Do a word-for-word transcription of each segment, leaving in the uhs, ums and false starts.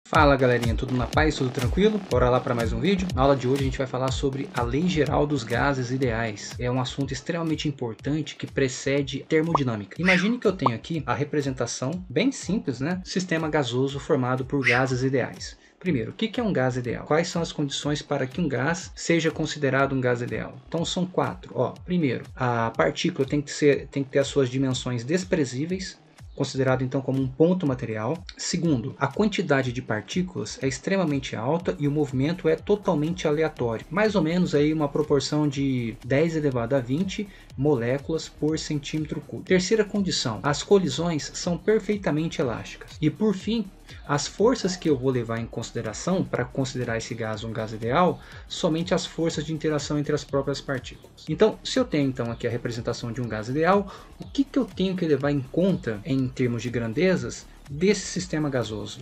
Fala galerinha, tudo na paz, tudo tranquilo? Bora lá para mais um vídeo? Na aula de hoje a gente vai falar sobre a lei geral dos gases ideais. É um assunto extremamente importante que precede termodinâmica. Imagine que eu tenho aqui a representação bem simples, né? Sistema gasoso formado por gases ideais. Primeiro, o que é um gás ideal? Quais são as condições para que um gás seja considerado um gás ideal? Então são quatro. Ó, primeiro, a partícula tem que, ser, tem que ter as suas dimensões desprezíveis, considerado então como um ponto material. Segundo, a quantidade de partículas é extremamente alta e o movimento é totalmente aleatório, mais ou menos aí uma proporção de dez elevado a vinte moléculas por centímetro cúbico. Terceira condição, as colisões são perfeitamente elásticas. E por fim, as forças que eu vou levar em consideração para considerar esse gás um gás ideal, somente as forças de interação entre as próprias partículas. Então, se eu tenho então aqui a representação de um gás ideal, o que, que eu tenho que levar em conta em termos de grandezas desse sistema gasoso?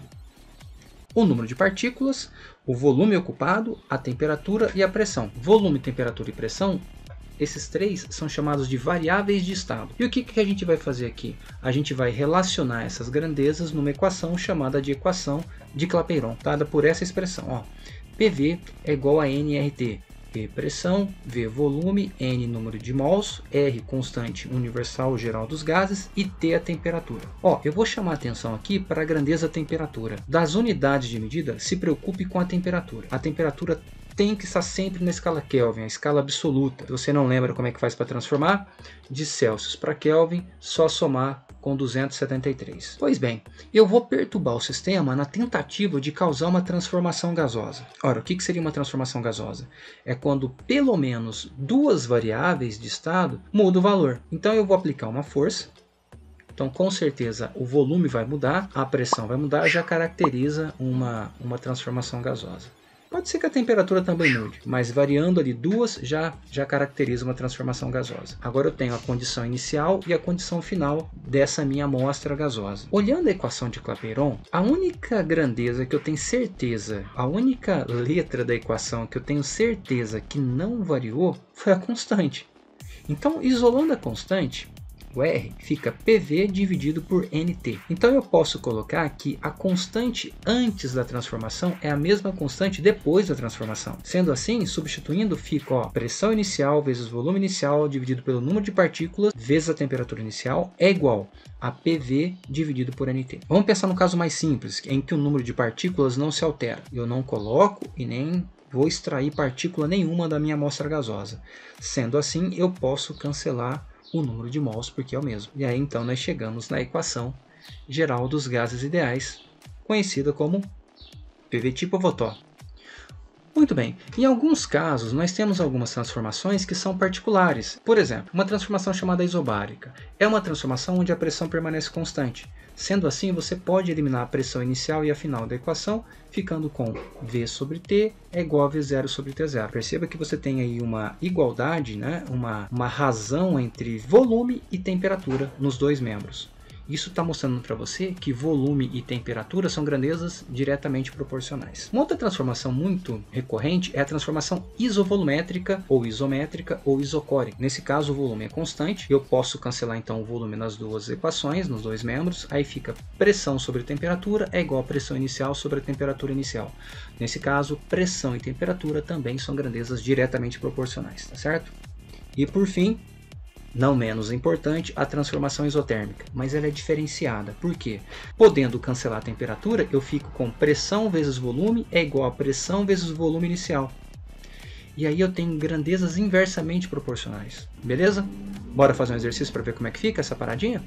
O número de partículas, o volume ocupado, a temperatura e a pressão. Volume, temperatura e pressão, esses três são chamados de variáveis de estado. E o que, que a gente vai fazer aqui? A gente vai relacionar essas grandezas numa equação chamada de equação de Clapeyron, dada por essa expressão. Ó, P V é igual a N R T. P pressão, V volume, N número de mols, R constante universal geral dos gases e T a temperatura. Ó, eu vou chamar a atenção aqui para a grandeza temperatura. Das unidades de medida, se preocupe com a temperatura. A temperatura tem que estar sempre na escala Kelvin, a escala absoluta. Se você não lembra como é que faz para transformar, de Celsius para Kelvin, só somar com duzentos e setenta e três. Pois bem, eu vou perturbar o sistema na tentativa de causar uma transformação gasosa. Ora, o que seria uma transformação gasosa? É quando pelo menos duas variáveis de estado mudam o valor. Então eu vou aplicar uma força. Então, com certeza, o volume vai mudar, a pressão vai mudar, já caracteriza uma, uma transformação gasosa. Pode ser que a temperatura também mude, mas variando ali duas já, já caracteriza uma transformação gasosa. Agora eu tenho a condição inicial e a condição final dessa minha amostra gasosa. Olhando a equação de Clapeyron, a única grandeza que eu tenho certeza, a única letra da equação que eu tenho certeza que não variou foi a constante. Então, isolando a constante, o R fica P V dividido por N T. Então eu posso colocar que a constante antes da transformação é a mesma constante depois da transformação. Sendo assim, substituindo, fica ó, pressão inicial vezes volume inicial dividido pelo número de partículas vezes a temperatura inicial é igual a P V dividido por N T. Vamos pensar no caso mais simples, em que o número de partículas não se altera. Eu não coloco e nem vou extrair partícula nenhuma da minha amostra gasosa. Sendo assim, eu posso cancelar o número de mols, porque é o mesmo. E aí então nós chegamos na equação geral dos gases ideais, conhecida como P V tipo Votó. Muito bem, em alguns casos nós temos algumas transformações que são particulares. Por exemplo, uma transformação chamada isobárica. É uma transformação onde a pressão permanece constante. Sendo assim, você pode eliminar a pressão inicial e a final da equação, ficando com V sobre T é igual a V zero sobre T zero. Perceba que você tem aí uma igualdade, né? uma, uma razão entre volume e temperatura nos dois membros. Isso está mostrando para você que volume e temperatura são grandezas diretamente proporcionais. Uma outra transformação muito recorrente é a transformação isovolumétrica, ou isométrica, ou isocórica. Nesse caso, o volume é constante. Eu posso cancelar então o volume nas duas equações, nos dois membros. Aí fica pressão sobre temperatura é igual a pressão inicial sobre a temperatura inicial. Nesse caso, pressão e temperatura também são grandezas diretamente proporcionais, tá certo? E por fim, não menos importante, a transformação isotérmica, mas ela é diferenciada. Por quê? Podendo cancelar a temperatura, eu fico com pressão vezes volume é igual a pressão vezes volume inicial. E aí eu tenho grandezas inversamente proporcionais. Beleza? Bora fazer um exercício para ver como é que fica essa paradinha?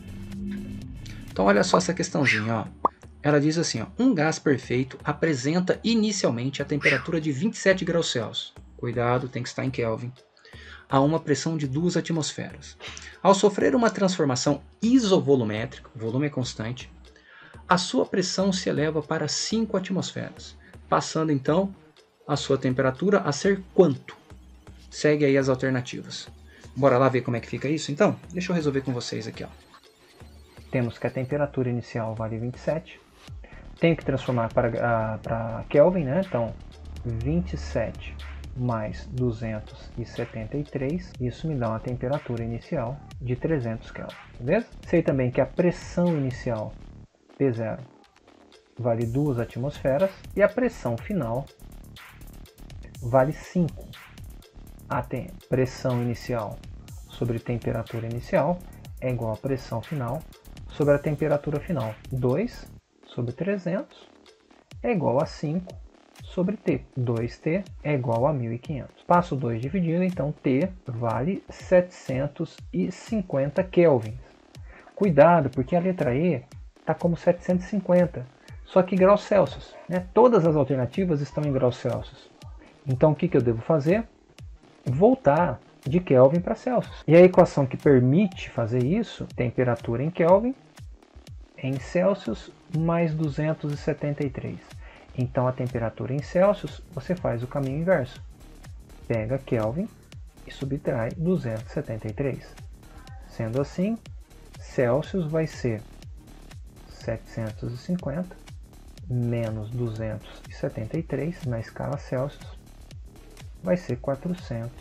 Então olha só essa questãozinha, ó. Ela diz assim, ó, um gás perfeito apresenta inicialmente a temperatura de vinte e sete graus Celsius. Cuidado, tem que estar em Kelvin. A uma pressão de duas atmosferas. Ao sofrer uma transformação isovolumétrica, o volume é constante, a sua pressão se eleva para cinco atmosferas, passando então a sua temperatura a ser quanto? Segue aí as alternativas. Bora lá ver como é que fica isso então? Deixa eu resolver com vocês aqui. Ó. Temos que a temperatura inicial vale vinte e sete. Tenho que transformar para, para Kelvin, né? Então, vinte e sete mais duzentos e setenta e três, isso me dá uma temperatura inicial de trezentos Kelvin, beleza? Sei também que a pressão inicial, P zero, vale duas atmosferas e a pressão final vale cinco A T M. Pressão inicial sobre temperatura inicial é igual a pressão final sobre a temperatura final. dois sobre trezentos é igual a cinco sobre T. dois T é igual a mil e quinhentos. Passo dois dividido, então T vale setecentos e cinquenta kelvins. Cuidado, porque a letra E está como setecentos e cinquenta, só que graus Celsius, né? Todas as alternativas estão em graus Celsius. Então o que, que eu devo fazer? Voltar de Kelvin para Celsius. E a equação que permite fazer isso, temperatura em Kelvin, em Celsius, mais duzentos e setenta e três. Então a temperatura em Celsius, você faz o caminho inverso. Pega Kelvin e subtrai duzentos e setenta e três. Sendo assim, Celsius vai ser setecentos e cinquenta menos duzentos e setenta e três na escala Celsius vai ser quatrocentos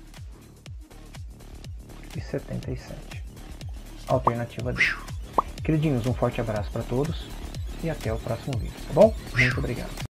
e setenta e sete. Alternativa D. Queridinhos, um forte abraço para todos e até o próximo vídeo, tá bom? Muito obrigado.